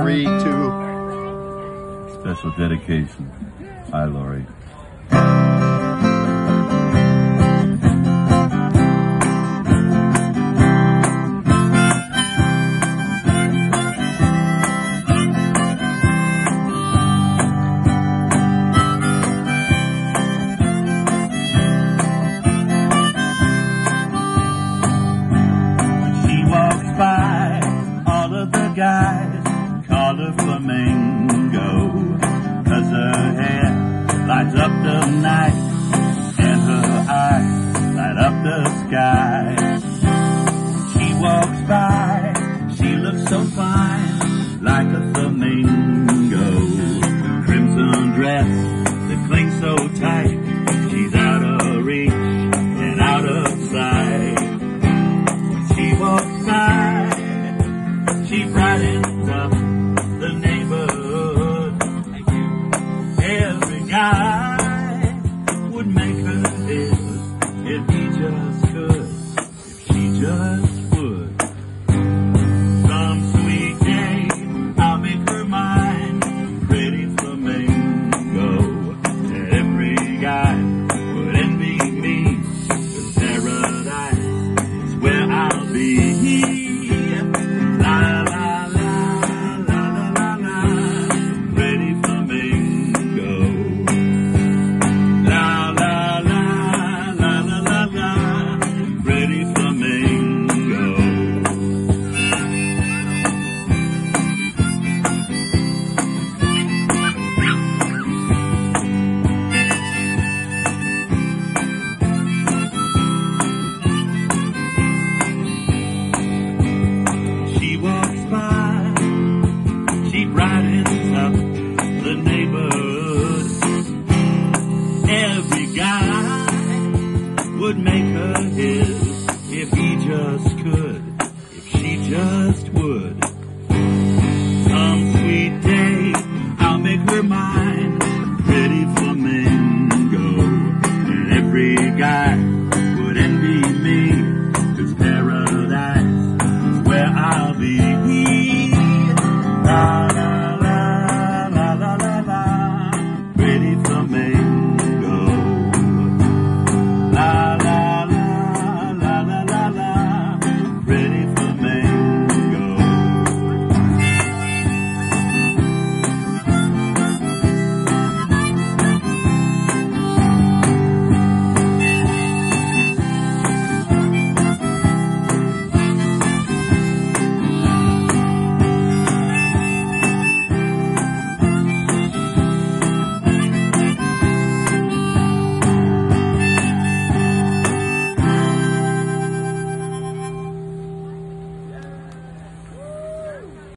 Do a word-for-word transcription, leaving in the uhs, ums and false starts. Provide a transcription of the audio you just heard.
three, two. Special dedication. Hi, Lori. Guys call her Flamingo, 'cause her hair lights up the night and her eyes light up the sky. She walks by, she looks so fine, like a flamingo. Crimson dress that clings so tight, she's out of reach and out of sight. She walks by, she brightens up the neighborhood. Every guy would make her his if he just could, if she just would. Some sweet day I'll make her mine, pretty flamingo. Every guy would envy me, 'cause paradise is where I'll be. Brightens up the neighborhood. Every guy would make her his